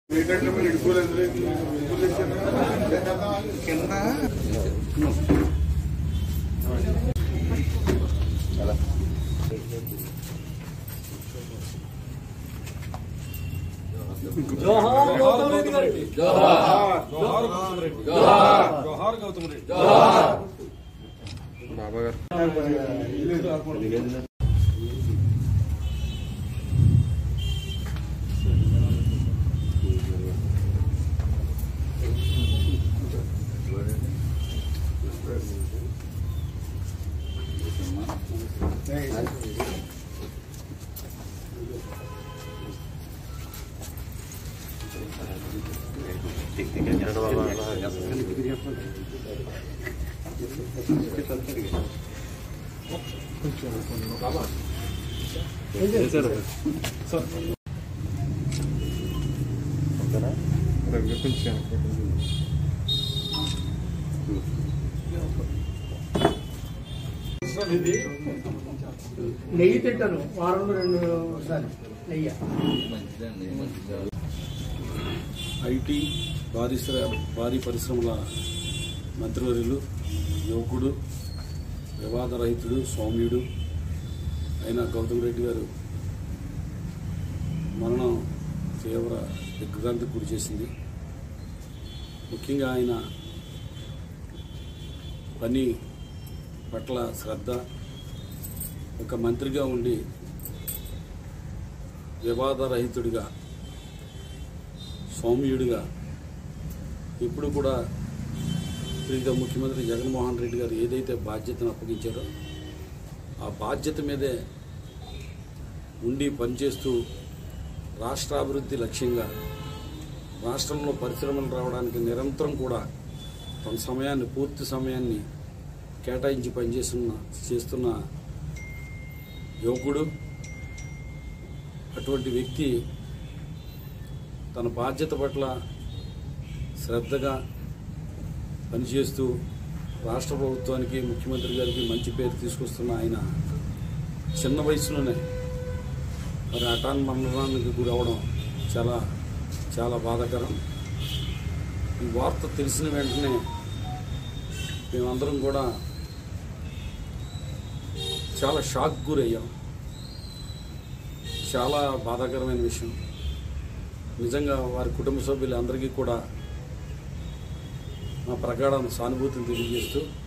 जोहार गौतम रेड्डी गारिकी जोहार जोहार गौतम रेड्डी जोहार जोहार गौतम रेड्डी जोहार बाबा गाరు నెయ్యి తింటాను వారంలో 2 సార్లు నెయ్యి. ఐటీ భారీ పరిశ్రమల మంత్రివర్యులు, యువకుడు, వివాదరహితుడు, సౌమ్యుడు అయిన గౌతమ్ రెడ్డి గారు మరణం తీవ్ర దిగ్భ్రాంతికి గురి చేసింది. ముఖ్యంగా ఆయన పని పట్ల శ్రద్ధ, ఒక మంత్రిగా ఉండి వివాదరహితుడిగా, సౌమ్యుడిగా ఇప్పుడు కూడా ప్రీత ముఖ్యమంత్రి జగన్మోహన్ రెడ్డి గారు ఏదైతే బాధ్యతను అప్పగించారో ఆ బాధ్యత మీదే ఉండి పనిచేస్తూ రాష్ట్రాభివృద్ధి లక్ష్యంగా రాష్ట్రంలో పరిశ్రమలు రావడానికి నిరంతరం కూడా తన పూర్తి సమయాన్ని కేటాయించి చేస్తున్న యువకుడు. అటువంటి వ్యక్తి తన బాధ్యత పట్ల శ్రద్ధగా పనిచేస్తూ రాష్ట్ర ప్రభుత్వానికి, ముఖ్యమంత్రి గారికి మంచి పేరు తీసుకొస్తున్న ఆయన చిన్న వయసులోనే మరి హఠాన్ మరణానికి గురి అవడం చాలా చాలా బాధాకరం. ఈ వార్త తెలిసిన వెంటనే మేమందరం కూడా చాలా షాక్ గురయ్యాం. చాలా బాధాకరమైన విషయం. నిజంగా వారి కుటుంబ సభ్యులందరికీ కూడా మా ప్రగాఢ సానుభూతిని తెలియజేస్తూ